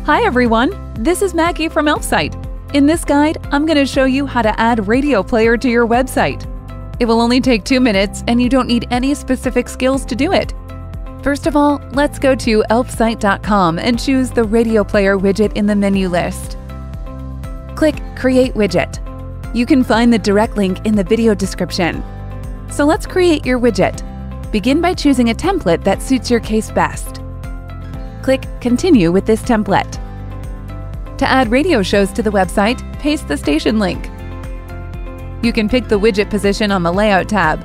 Hi everyone, this is Maggie from Elfsight. In this guide, I'm going to show you how to add Radio Player to your website. It will only take 2 minutes and you don't need any specific skills to do it. First of all, let's go to elfsight.com and choose the Radio Player widget in the menu list. Click Create Widget. You can find the direct link in the video description. So let's create your widget. Begin by choosing a template that suits your case best. Click Continue with this template. To add radio shows to the website, paste the station link. You can pick the widget position on the Layout tab.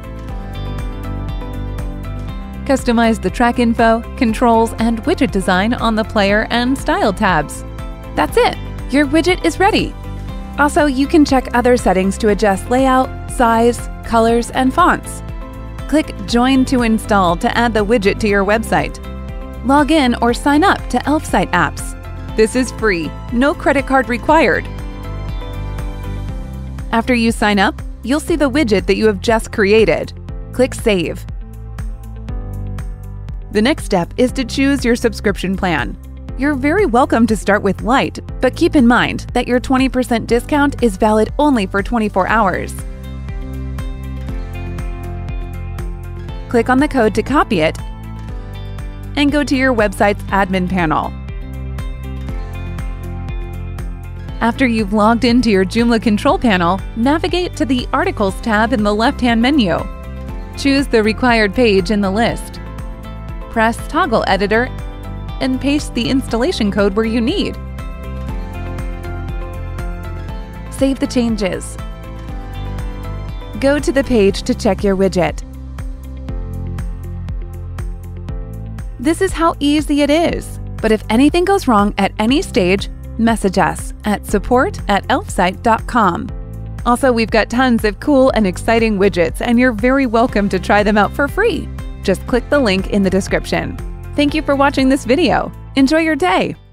Customize the track info, controls, and widget design on the Player and Style tabs. That's it! Your widget is ready! Also, you can check other settings to adjust layout, size, colors, and fonts. Click Join to install to add the widget to your website. Log in or sign up to Elfsight apps. This is free, no credit card required. After you sign up, you'll see the widget that you have just created. Click Save. The next step is to choose your subscription plan. You're very welcome to start with Lite, but keep in mind that your 20% discount is valid only for 24 hours. Click on the code to copy it and go to your website's admin panel. After you've logged into your Joomla control panel, navigate to the Articles tab in the left-hand menu. Choose the required page in the list. Press Toggle Editor and paste the installation code where you need. Save the changes. Go to the page to check your widget. This is how easy it is. But if anything goes wrong at any stage, message us at support@elfsight.com. Also, we've got tons of cool and exciting widgets, and you're very welcome to try them out for free. Just click the link in the description. Thank you for watching this video. Enjoy your day!